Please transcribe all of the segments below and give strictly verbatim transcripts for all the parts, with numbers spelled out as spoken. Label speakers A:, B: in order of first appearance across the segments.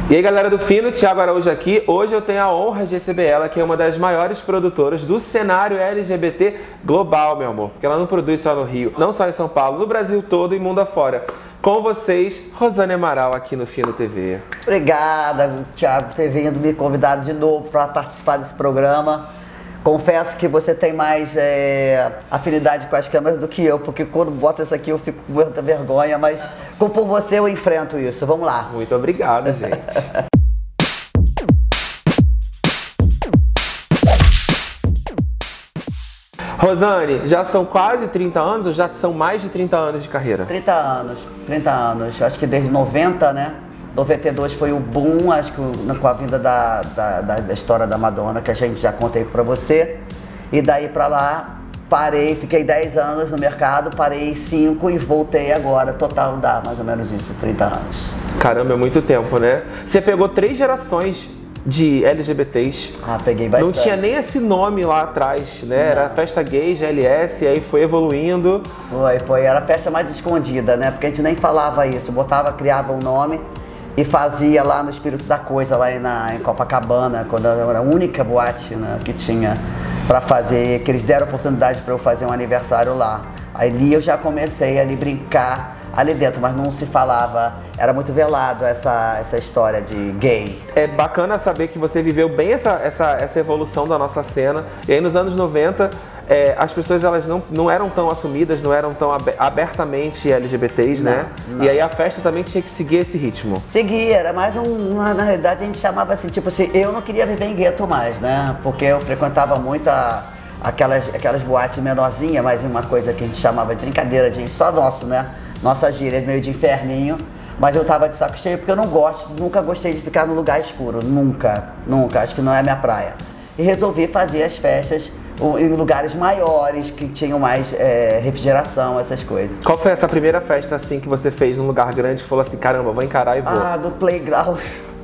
A: E aí galera do Fino, Thiago Araújo aqui. Hoje eu tenho a honra de receber ela, que é uma das maiores produtoras do cenário L G B T global, meu amor. Porque ela não produz só no Rio, não só em São Paulo, no Brasil todo e mundo afora. Com vocês, Rosane Amaral aqui no Fino T V.
B: Obrigada, Thiago, por ter vindo me convidado de novo para participar desse programa. Confesso que você tem mais é, afinidade com as câmeras do que eu, porque quando boto isso aqui eu fico com muita vergonha, mas como por você eu enfrento isso. Vamos lá.
A: Muito obrigado, gente. Rosane, já são quase trinta anos ou já são mais de trinta anos de carreira?
B: trinta anos, trinta anos. Acho que desde noventa, né? noventa e dois foi o boom, acho que com a vinda da, da, da história da Madonna, que a gente já contei pra você. E daí pra lá, parei, fiquei dez anos no mercado, parei cinco e voltei agora. Total dá mais ou menos isso, trinta anos.
A: Caramba, é muito tempo, né? Você pegou três gerações de L G B Ts.
B: Ah, peguei bastante.
A: Não tinha nem esse nome lá atrás, né? Não. Era festa gay, G L S, aí foi evoluindo.
B: Foi, foi. Era a festa mais escondida, né? Porque a gente nem falava isso, botava, criava um nome e fazia lá no Espírito da Coisa, lá na, em Copacabana, quando era a única boate, né, que tinha para fazer, que eles deram oportunidade para eu fazer um aniversário lá. Ali eu já comecei a ali brincar ali dentro, mas não se falava, era muito velado essa, essa história de gay.
A: É bacana saber que você viveu bem essa, essa, essa evolução da nossa cena. E aí nos anos noventa, é, as pessoas elas não, não eram tão assumidas, não eram tão abertamente L G B Ts, não, né? Não. E aí a festa também tinha que seguir esse ritmo.
B: Seguia, era mais um, na, na realidade a gente chamava assim, tipo assim, eu não queria viver em gueto mais, né? Porque eu frequentava muito a, aquelas, aquelas boates menorzinhas, mas uma coisa que a gente chamava de brincadeira, de só nosso, né? Nossa gíria meio de inferninho, mas eu tava de saco cheio porque eu não gosto, nunca gostei de ficar no lugar escuro, nunca, nunca, acho que não é a minha praia. E resolvi fazer as festas em lugares maiores, que tinham mais é, refrigeração, essas coisas.
A: Qual foi essa primeira festa assim que você fez num lugar grande que falou assim, caramba, vou encarar e vou?
B: Ah, no playground,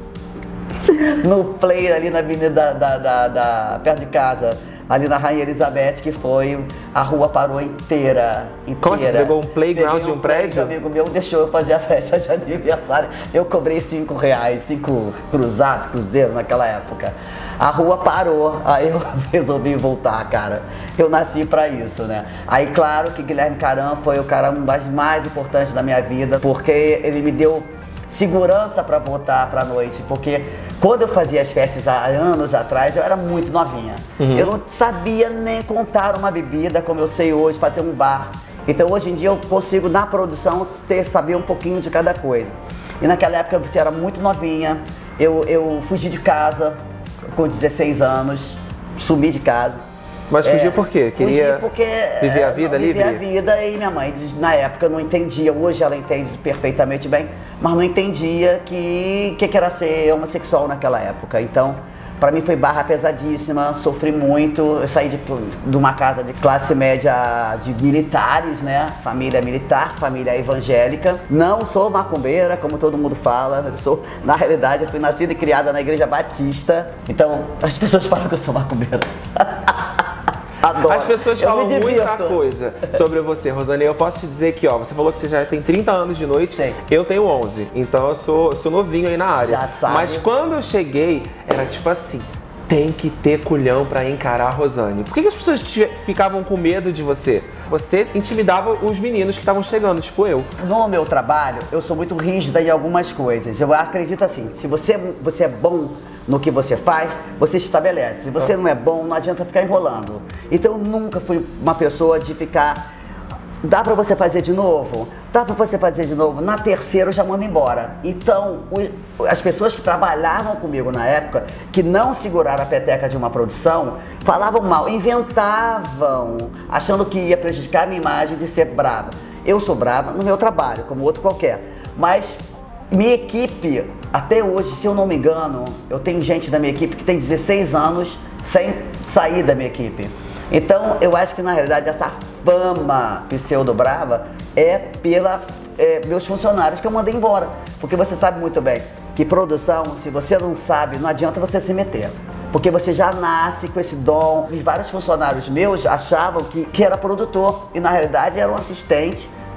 B: no play ali na avenida da, da, da, da, perto de casa. Ali na Rainha Elizabeth, que foi, a rua parou inteira, inteira.
A: Como assim, você pegou um playground de um, um prédio?
B: Um amigo meu deixou eu fazer a festa de aniversário, eu cobrei cinco reais, cinco cruzados, cruzeiro naquela época. A rua parou, aí eu resolvi voltar, cara. Eu nasci pra isso, né? Aí claro que Guilherme Caram foi o cara mais, mais importante da minha vida, porque ele me deu segurança para voltar pra noite, porque quando eu fazia as festas há anos atrás, eu era muito novinha. Uhum. Eu não sabia nem contar uma bebida como eu sei hoje, fazer um bar. Então hoje em dia eu consigo, na produção, ter, saber um pouquinho de cada coisa. E naquela época eu era muito novinha, eu, eu fugi de casa com dezesseis anos, sumi de casa.
A: Mas fugiu é, por quê? Queria
B: porque,
A: viver a vida livre?
B: Viver a vida, e minha mãe, na época, não entendia. Hoje ela entende perfeitamente bem, mas não entendia que que, que era ser homossexual naquela época. Então, pra mim foi barra pesadíssima, sofri muito. Eu saí de, de uma casa de classe média de militares, né? Família militar, família evangélica. Não sou macumbeira, como todo mundo fala. Eu sou, na realidade, eu fui nascida e criada na Igreja Batista. Então, as pessoas falam que eu sou macumbeira. Adoro.
A: As pessoas falam muita coisa sobre você, Rosane. Eu posso te dizer que, ó, você falou que você já tem trinta anos de noite, sim. Eu tenho onze, então eu sou, sou novinho aí na área.
B: Já sabe.
A: Mas quando eu cheguei, era tipo assim, tem que ter culhão pra encarar a Rosane. Por que, que as pessoas ficavam com medo de você? Você intimidava os meninos que estavam chegando, tipo eu.
B: No meu trabalho, eu sou muito rígida em algumas coisas. Eu acredito assim, se você, você é bom no que você faz, você se estabelece. Se você não é bom, não adianta ficar enrolando. Então eu nunca fui uma pessoa de ficar, dá pra você fazer de novo? Dá pra você fazer de novo? Na terceira eu já mando embora. Então, o, as pessoas que trabalhavam comigo na época, que não seguraram a peteca de uma produção, falavam mal, inventavam, achando que ia prejudicar a minha imagem de ser brava. Eu sou brava no meu trabalho, como outro qualquer. Mas minha equipe, até hoje, se eu não me engano, eu tenho gente da minha equipe que tem dezesseis anos sem sair da minha equipe. Então, eu acho que na realidade essa fama pseudo-brava é pela é, meus funcionários que eu mandei embora. Porque você sabe muito bem que produção, se você não sabe, não adianta você se meter. Porque você já nasce com esse dom. E vários funcionários meus achavam que, que era produtor e na realidade era um assistente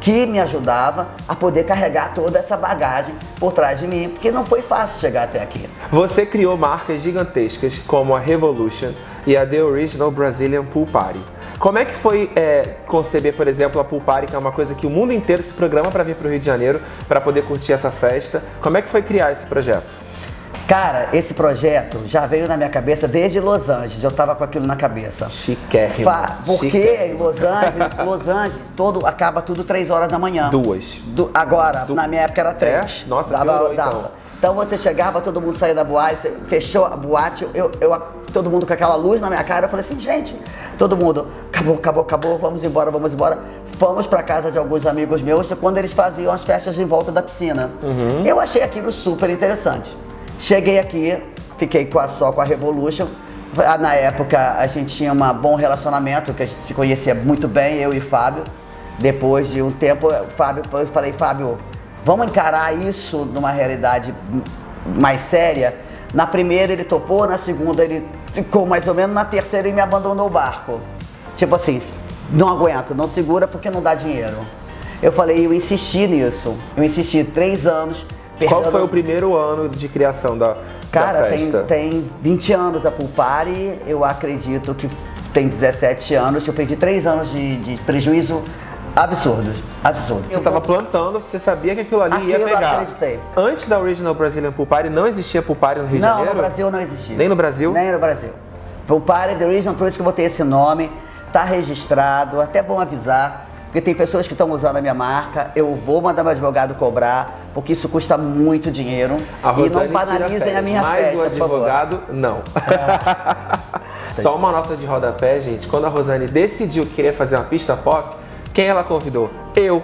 B: que me ajudava a poder carregar toda essa bagagem por trás de mim, porque não foi fácil chegar até aqui.
A: Você criou marcas gigantescas como a Revolution e a The Original Brazilian Pool Party. Como é que foi é, conceber, por exemplo, a Pool Party, que é uma coisa que o mundo inteiro se programa para vir para o Rio de Janeiro, para poder curtir essa festa? Como é que foi criar esse projeto?
B: Cara, esse projeto já veio na minha cabeça desde Los Angeles, eu tava com aquilo na cabeça.
A: Chiquérrimo.
B: Fa porque
A: Chiquérrimo.
B: em Los Angeles, Los Angeles, todo, acaba tudo três horas da manhã.
A: Duas.
B: Du agora,
A: Du
B: na minha época era três.
A: É? Nossa,
B: dava,
A: piorou,
B: dava.
A: então.
B: Então você chegava, todo mundo saía da boate, fechou a boate, eu, eu, todo mundo com aquela luz na minha cara, eu falei assim, gente, todo mundo, acabou, acabou, acabou, vamos embora, vamos embora. Fomos pra casa de alguns amigos meus, quando eles faziam as festas em volta da piscina. Uhum. Eu achei aquilo super interessante. Cheguei aqui, fiquei com a, só com a Revolution. Na época a gente tinha um bom relacionamento, que a gente se conhecia muito bem, eu e Fábio. Depois de um tempo, Fábio, eu falei, Fábio, vamos encarar isso numa realidade mais séria. Na primeira ele topou, na segunda ele ficou mais ou menos, na terceira ele me abandonou o barco. Tipo assim, não aguento, não segura porque não dá dinheiro. Eu falei, eu insisti nisso, eu insisti três anos.
A: Qual foi o primeiro ano de criação da,
B: Cara,
A: da festa?
B: Tem, tem vinte anos a Pool Party, eu acredito que tem dezessete anos, eu perdi três anos de, de prejuízo absurdos, absurdos.
A: Você estava plantando, você sabia que aquilo ali
B: aquilo
A: ia pegar.
B: Eu acreditei.
A: Antes da Original Brazilian Pool Party, não existia Pool Party no Rio
B: não,
A: de Janeiro?
B: Não, no Brasil não existia.
A: Nem no Brasil?
B: Nem no Brasil. Pool Party, The Original, por isso que eu botei esse nome, tá registrado, até bom avisar. Porque tem pessoas que estão usando a minha marca, eu vou mandar meu advogado cobrar, porque isso custa muito dinheiro. E não banalizem a minha
A: mais
B: festa,
A: o advogado,
B: por favor.
A: Não. É. Só uma nota de rodapé, gente. Quando a Rosane decidiu que queria fazer uma pista pop, quem ela convidou? Eu.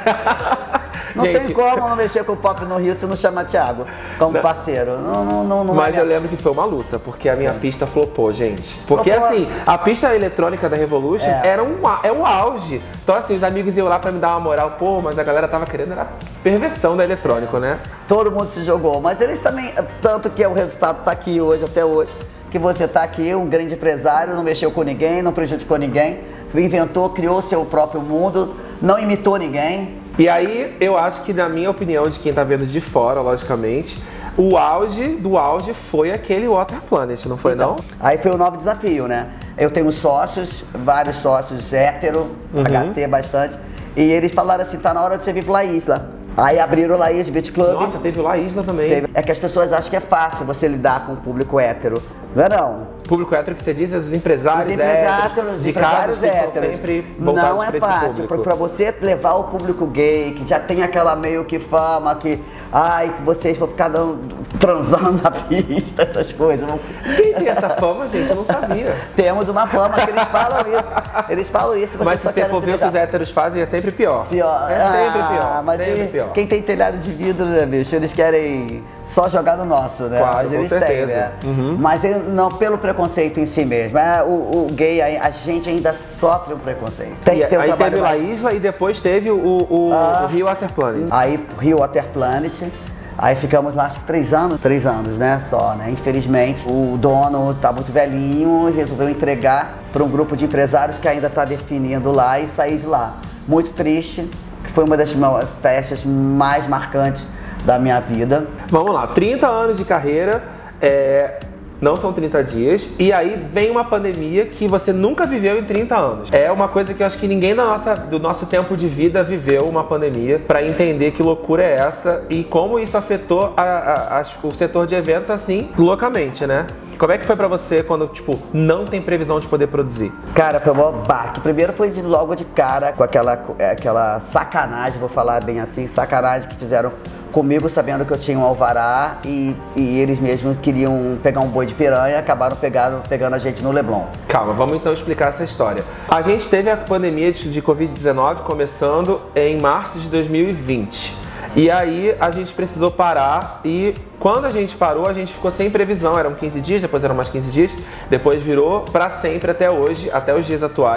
B: Não
A: gente,
B: tem como não mexer com o pop no Rio se não chamar Thiago como não, parceiro. Não, não, não, não
A: mas
B: é
A: eu
B: minha...
A: lembro que foi uma luta, porque a minha é. pista flopou, gente. Porque
B: flopou.
A: assim, a pista eletrônica da Revolution é. era um, é um auge. Então assim, os amigos iam lá pra me dar uma moral, pô, mas a galera tava querendo, era a perversão da eletrônico, né?
B: Todo mundo se jogou, mas eles também, tanto que o resultado tá aqui hoje, até hoje, que você tá aqui, um grande empresário, não mexeu com ninguém, não prejudicou ninguém, inventou, criou seu próprio mundo, não imitou ninguém.
A: E aí, eu acho que, na minha opinião, de quem tá vendo de fora, logicamente, o auge do auge foi aquele Water Planet, não foi, então, não?
B: Aí foi o novo desafio, né? Eu tenho sócios, vários sócios hétero, uhum. H T bastante, e eles falaram assim, tá na hora de você vir pra Isla. Aí abriram o La Isla Beach Club.
A: Nossa, teve o La Isla também.
B: Teve. É que as pessoas acham que é fácil você lidar com o público hétero. Não é não.
A: Público hétero que você diz, os empresários
B: os empresários,
A: héteros,
B: os
A: de
B: empresários héteros.
A: Sempre voltados
B: não é
A: pra
B: fácil,
A: esse público.
B: Pra você levar o público gay, que já tem aquela meio que fama, que ai, que vocês vão ficar dando, transando na pista, essas coisas.
A: Quem tem essa fama, gente? Eu não sabia.
B: Temos uma fama que eles falam isso. Eles falam isso.
A: Mas se você for ver o que os héteros fazem, é sempre pior.
B: Pior.
A: É sempre
B: ah,
A: pior.
B: Mas
A: sempre
B: e,
A: pior.
B: Quem tem telhado de vidro, né, bicho? Eles querem só jogar no nosso, né?
A: Claro,
B: mas eles
A: com certeza.
B: têm, né?
A: Uhum.
B: Mas não pelo preconceito em si mesmo. É, o, o gay, a gente ainda sofre um preconceito. Tem
A: e,
B: que ter um
A: aí
B: trabalho
A: teve
B: mais...
A: La Isla e depois teve o, o, ah, o Rio Water Planet.
B: Aí Rio Water Planet. Aí ficamos lá, acho que três anos, três anos, né, só, né? Infelizmente, o dono tá muito velhinho e resolveu entregar para um grupo de empresários que ainda está definindo lá e sair de lá. Muito triste, que foi uma das festas mais marcantes da minha vida.
A: Vamos lá, trinta anos de carreira, é... não são trinta dias, e aí vem uma pandemia que você nunca viveu em trinta anos. É uma coisa que eu acho que ninguém da nossa, do nosso tempo de vida viveu uma pandemia para entender que loucura é essa e como isso afetou a, a, a, o setor de eventos assim, loucamente, né? Como é que foi pra você quando, tipo, não tem previsão de poder produzir?
B: Cara, foi um baque. Primeiro foi de, logo de cara com aquela, aquela sacanagem, vou falar bem assim, sacanagem que fizeram comigo, sabendo que eu tinha um alvará e, e eles mesmos queriam pegar um boi de piranha e acabaram pegando, pegando a gente no Leblon.
A: Calma, vamos então explicar essa história. A gente teve a pandemia de, de covid dezenove começando em março de dois mil e vinte. E aí a gente precisou parar e quando a gente parou, a gente ficou sem previsão. Eram quinze dias, depois eram mais quinze dias, depois virou para sempre até hoje, até os dias atuais.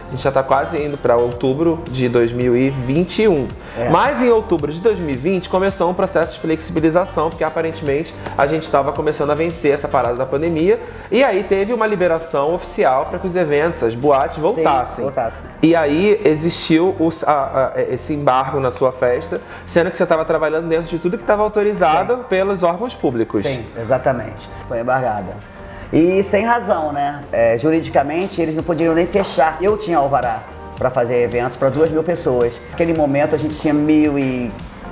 A: A gente já está quase indo para outubro de dois mil e vinte e um. É. Mas em outubro de dois mil e vinte começou um processo de flexibilização, porque aparentemente a gente estava começando a vencer essa parada da pandemia. E aí teve uma liberação oficial para que os eventos, as boates voltassem. Sim, voltassem. E aí existiu os, a, a, esse embargo na sua festa, sendo que você estava trabalhando dentro de tudo que estava autorizado Sim. pelos órgãos públicos.
B: Sim, exatamente. Foi embargada. E sem razão, né? É, juridicamente eles não podiam nem fechar. Eu tinha alvará para fazer eventos para duas mil pessoas. Naquele momento a gente tinha mil e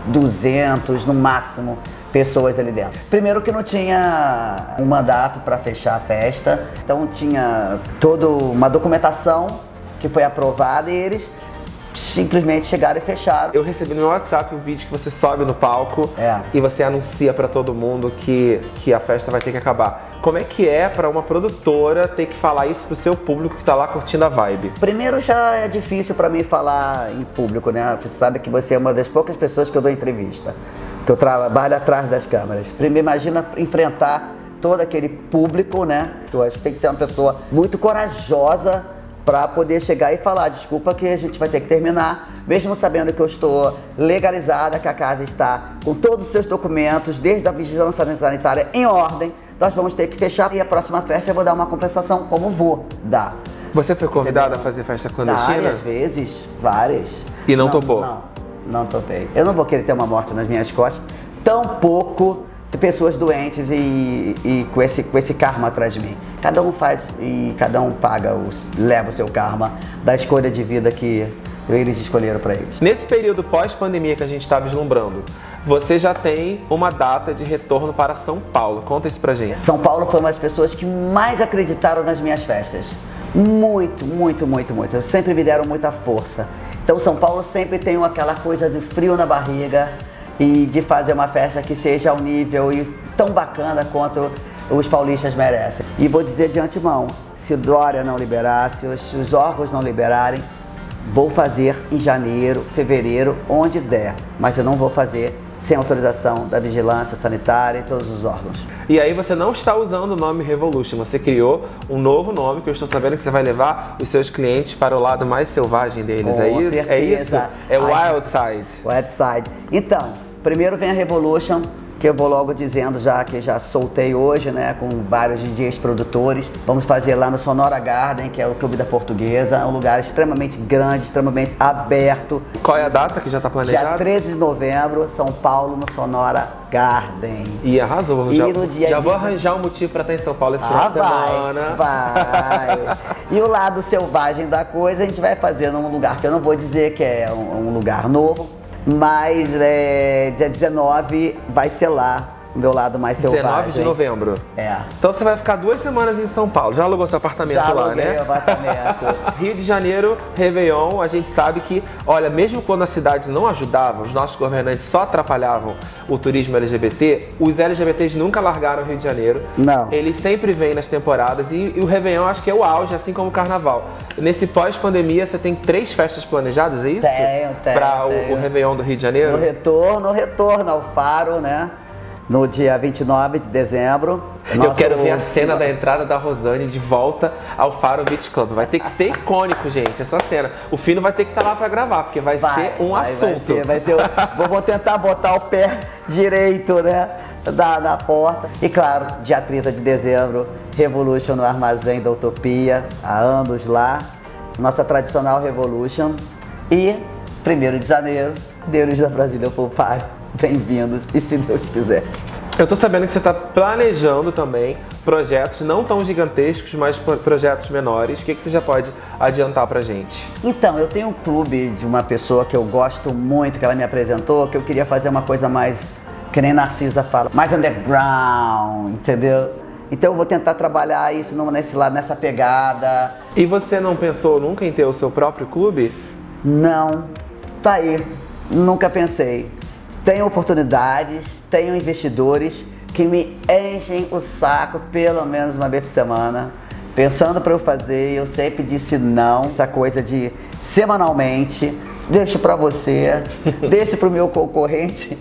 B: duzentos no máximo pessoas ali dentro. Primeiro que não tinha um mandato para fechar a festa, então tinha toda uma documentação que foi aprovada e eles simplesmente chegaram e fecharam.
A: Eu recebi no meu WhatsApp um vídeo que você sobe no palco é. e você anuncia para todo mundo que, que a festa vai ter que acabar. Como é que é para uma produtora ter que falar isso pro seu público que tá lá curtindo a vibe?
B: Primeiro já é difícil para mim falar em público, né? Você sabe que você é uma das poucas pessoas que eu dou entrevista, que eu trabalho atrás das câmeras. Primeiro imagina enfrentar todo aquele público, né? Eu acho que tem que ser uma pessoa muito corajosa para poder chegar e falar, desculpa que a gente vai ter que terminar, mesmo sabendo que eu estou legalizada, que a casa está com todos os seus documentos, desde a vigilância sanitária em ordem, nós vamos ter que fechar e a próxima festa eu vou dar uma compensação, como vou dar.
A: Você foi convidada a fazer festa clandestina?
B: Várias vezes, várias.
A: E não, não topou?
B: Não, não topei. Eu não vou querer ter uma morte nas minhas costas, tão pouco de pessoas doentes e, e com, esse, com esse karma atrás de mim. Cada um faz e cada um paga, os, leva o seu karma da escolha de vida que eles escolheram para eles.
A: Nesse período pós-pandemia que a gente está vislumbrando, você já tem uma data de retorno para São Paulo. Conta isso pra gente.
B: São Paulo foi uma das pessoas que mais acreditaram nas minhas festas. Muito, muito, muito, muito. Eu sempre me deram muita força. Então São Paulo sempre tem aquela coisa de frio na barriga e de fazer uma festa que seja ao nível e tão bacana quanto os paulistas merecem. E vou dizer de antemão, se Dória não liberar, se os, os órgãos não liberarem, vou fazer em janeiro, fevereiro, onde der, mas eu não vou fazer sem autorização da vigilância sanitária e todos os órgãos.
A: E aí você não está usando o nome Revolution, você criou um novo nome que eu estou sabendo que você vai levar os seus clientes para o lado mais selvagem deles,
B: Com
A: é isso?
B: certeza.
A: É isso? É Wild Side.
B: Wild Side. Então, primeiro vem a Revolution, que eu vou logo dizendo já que já soltei hoje, né, com vários D Js produtores. Vamos fazer lá no Sonora Garden, que é o Clube da Portuguesa, é um lugar extremamente grande, extremamente aberto.
A: Qual é a data que já está planejada?
B: Dia treze de novembro, São Paulo, no Sonora Garden.
A: E arrasou,
B: e
A: já,
B: no dia
A: já vou
B: dezesseis...
A: arranjar um motivo para estar em São Paulo esse final
B: ah,
A: de semana.
B: Vai, vai. E o lado selvagem da coisa a gente vai fazer num lugar que eu não vou dizer que é um, um lugar novo, mas é, dia dezenove vai ser lá, o meu lado mais selvagem.
A: dezenove de novembro.
B: É.
A: Então você vai ficar duas semanas em São Paulo. Já alugou seu apartamento
B: Já
A: lá,
B: aluguei
A: né?
B: o apartamento.
A: Rio de Janeiro, Réveillon, a gente sabe que, olha, mesmo quando a cidade não ajudava, os nossos governantes só atrapalhavam o turismo L G B T, os L G B Ts nunca largaram o Rio de Janeiro.
B: Não.
A: Eles sempre vêm nas temporadas e, e o Réveillon acho que é o auge, assim como o Carnaval. Nesse pós-pandemia, você tem três festas planejadas, é isso?
B: Tenho, tenho.
A: Para
B: tenho.
A: o, o Réveillon do Rio de Janeiro?
B: No retorno, no retorno ao Faro, né? No dia vinte e nove de dezembro.
A: Eu quero ver a cena da entrada da Rosane de volta ao Faro Beach Club. Vai ter que ser icônico, gente, essa cena. O Fino vai ter que estar lá para gravar, porque vai, vai ser um vai, assunto.
B: Vai ser, vai ser. Vou, vou tentar botar o pé direito, né, da, da porta. E claro, dia trinta de dezembro, Revolution no Armazém da Utopia, há anos lá. Nossa tradicional Revolution. E primeiro de janeiro, Deus da Brasília Pool Party. Bem-vindos, e se Deus quiser.
A: Eu tô sabendo que você está planejando também projetos não tão gigantescos, mas projetos menores. O que, que você já pode adiantar pra gente?
B: Então, eu tenho um clube de uma pessoa que eu gosto muito, que ela me apresentou, que eu queria fazer uma coisa mais, que nem Narcisa fala, mais underground, entendeu? Então eu vou tentar trabalhar isso nesse lado, nessa pegada.
A: E você não pensou nunca em ter o seu próprio clube?
B: Não, tá aí, nunca pensei. Tenho oportunidades, tenho investidores que me enchem o saco pelo menos uma vez por semana, pensando para eu fazer. Eu sempre disse não, essa coisa de semanalmente, deixo para você, deixo para o meu concorrente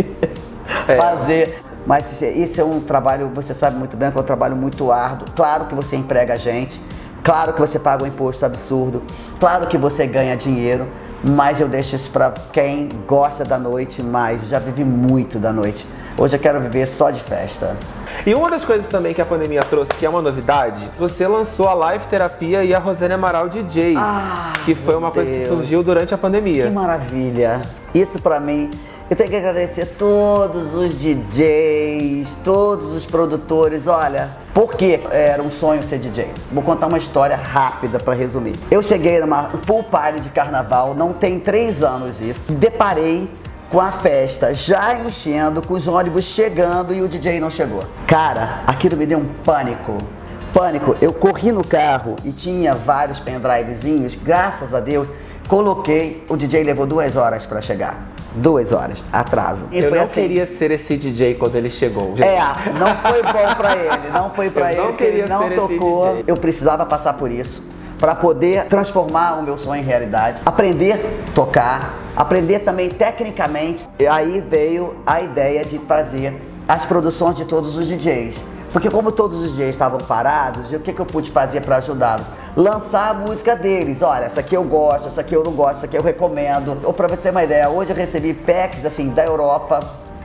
B: é. fazer. Mas isso é um trabalho, você sabe muito bem que é um trabalho muito árduo. Claro que você emprega a gente, Claro que você paga um imposto absurdo, claro que você ganha dinheiro, mas eu deixo isso para quem gosta da noite, mas já vivi muito da noite. Hoje eu quero viver só de festa.
A: E uma das coisas também que a pandemia trouxe, que é uma novidade, você lançou a Live Terapia e a Rosane Amaral D J,
B: ah,
A: que foi uma coisa
B: Deus.
A: que surgiu durante a pandemia.
B: Que maravilha! Isso pra mim, eu tenho que agradecer todos os D Js, todos os produtores. Olha, porque era um sonho ser D J. Vou contar uma história rápida pra resumir. Eu cheguei numa pool party de carnaval, não tem três anos isso, deparei com a festa já enchendo, com os ônibus chegando e o D J não chegou. Cara, aquilo me deu um pânico. Pânico. Eu corri no carro e tinha vários pendrivezinhos, graças a Deus, coloquei, o D J levou duas horas pra chegar. Duas horas, atraso. E
A: eu
B: foi
A: não
B: assim.
A: queria ser esse D J quando ele chegou. Gente.
B: É, não foi bom pra ele, não foi pra
A: eu
B: ele,
A: não
B: que ele não
A: ser
B: tocou.
A: esse D J.
B: Eu precisava passar por isso para poder transformar o meu sonho em realidade, aprender a tocar, aprender também tecnicamente. E aí veio a ideia de fazer as produções de todos os D Js. Porque como todos os D Js estavam parados, o que, que eu pude fazer para ajudá-los? Lançar a música deles. Olha, essa aqui eu gosto, essa aqui eu não gosto, essa aqui eu recomendo. Ou para você ter uma ideia, hoje eu recebi packs assim da Europa.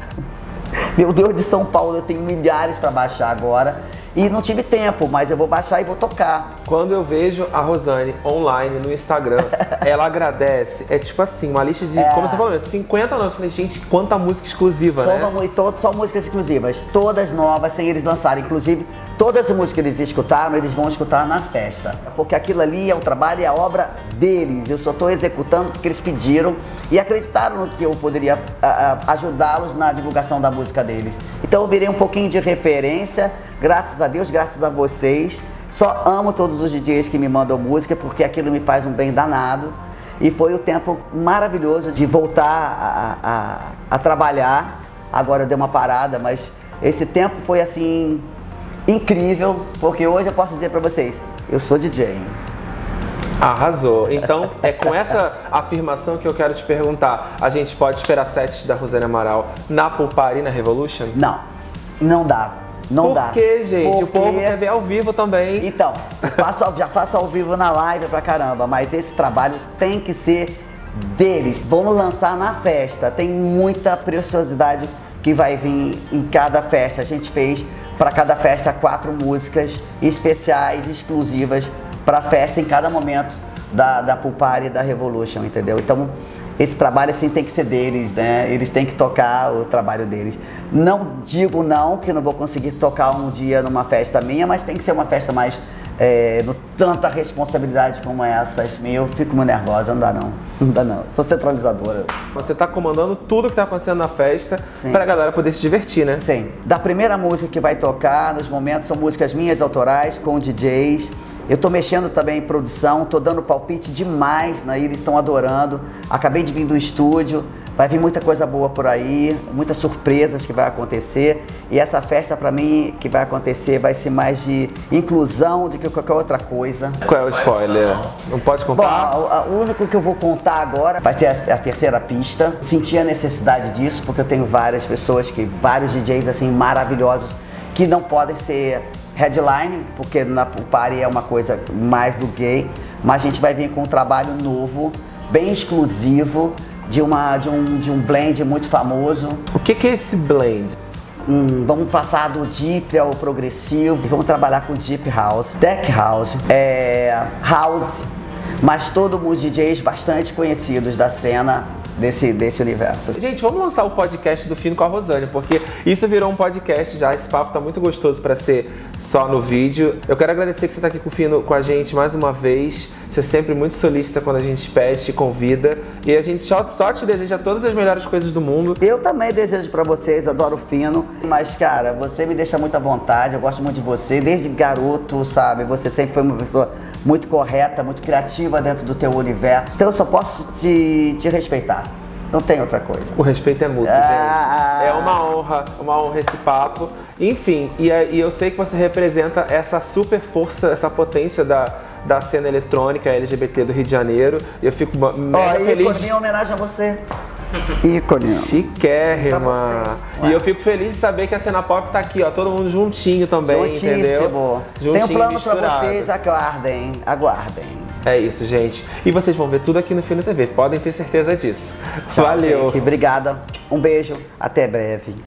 B: Meu Deus, de São Paulo eu tenho milhares para baixar agora. E não tive tempo, mas eu vou baixar e vou tocar.
A: Quando eu vejo a Rosane online no Instagram, ela agradece. É tipo assim, uma lista de, é. como você falou, cinquenta nomes. Eu falei, gente, quanta música exclusiva,
B: Toma,
A: né?
B: E todas, só músicas exclusivas, todas novas, sem eles lançarem. Inclusive, todas as músicas que eles escutaram, eles vão escutar na festa. Porque aquilo ali é o trabalho e a obra deles. Eu só estou executando porque eles pediram e acreditaram no que eu poderia ajudá-los na divulgação da música deles. Então eu virei um pouquinho de referência, graças a Deus, graças a vocês. Só amo todos os D Js que me mandam música, porque aquilo me faz um bem danado. E foi o tempo maravilhoso de voltar a, a, a trabalhar. Agora eu dei uma parada, mas esse tempo foi assim incrível, porque hoje eu posso dizer pra vocês, eu sou D J.
A: Arrasou. Então, é com essa afirmação que eu quero te perguntar, a gente pode esperar sets da Rosane Amaral na Pool Party, na Revolution?
B: Não, não dá. Não
A: Por
B: dá.
A: Por que, gente?
B: Porque...
A: O povo quer ver ao vivo também.
B: Então, faço, já faço ao vivo na live pra caramba, mas esse trabalho tem que ser deles. Vamos lançar na festa. Tem muita preciosidade que vai vir em cada festa. A gente fez para cada festa quatro músicas especiais, exclusivas para festa em cada momento da, da Pool Party e da Revolution, entendeu? Então, esse trabalho assim tem que ser deles, né? Eles têm que tocar o trabalho deles. Não digo não, que não vou conseguir tocar um dia numa festa minha, mas tem que ser uma festa mais, é, no tanta responsabilidade como essas. Eu fico muito nervosa, não dá não, não dá não. Sou centralizadora.
A: Você está comandando tudo que está acontecendo na festa para a galera poder se divertir, né?
B: Sim. Da primeira música que vai tocar, nos momentos, são músicas minhas autorais, com D Js. Eu tô mexendo também em produção, tô dando palpite demais, né? Eles estão adorando. Acabei de vir do estúdio, vai vir muita coisa boa por aí, muitas surpresas que vai acontecer. E essa festa pra mim que vai acontecer vai ser mais de inclusão do que qualquer outra coisa.
A: Qual é o spoiler? Não pode contar?
B: Bom, o único que eu vou contar agora vai ter a, a terceira pista. Senti a necessidade disso porque eu tenho várias pessoas, que vários D Js assim maravilhosos que não podem ser headline, porque na Pool Party é uma coisa mais do gay, mas a gente vai vir com um trabalho novo, bem exclusivo, de, uma, de, um, de um blend muito famoso.
A: O que, que é esse blend?
B: Hum, vamos passar do deep ao progressivo, vamos trabalhar com deep house, tech house, é, house, mas todo mundo D Js bastante conhecidos da cena Desse, desse universo.
A: Gente, vamos lançar o podcast do Fino com a Rosane, porque isso virou um podcast já, esse papo tá muito gostoso para ser só no vídeo. Eu quero agradecer que você tá aqui com o Fino com a gente mais uma vez. Você é sempre muito solícita quando a gente pede, te convida. E a gente só, só te deseja todas as melhores coisas do mundo.
B: Eu também desejo pra vocês, adoro o Fino. Mas, cara, você me deixa muito à vontade, eu gosto muito de você. Desde garoto, sabe? Você sempre foi uma pessoa muito correta, muito criativa dentro do teu universo. Então eu só posso te, te respeitar. Não tem outra coisa.
A: O respeito é mútuo,
B: ah,
A: gente. É uma honra, uma honra esse papo. Enfim, e, e eu sei que você representa essa super força, essa potência da, da cena eletrônica L G B T do Rio de Janeiro. E eu fico mega
B: oh,
A: feliz.
B: E por mim, homenagem a você. Ícone.
A: Chiquérrima. E eu fico feliz de saber que a Cena Pop tá aqui, ó, todo mundo juntinho também,
B: Juntíssimo.
A: entendeu? Juntinho,
B: Tem um plano pra
A: misturado.
B: vocês, aguardem, aguardem.
A: É isso, gente. E vocês vão ver tudo aqui no Fino T V, podem ter certeza disso.
B: Tchau,
A: Valeu.
B: gente. Obrigada. Um beijo. Até breve.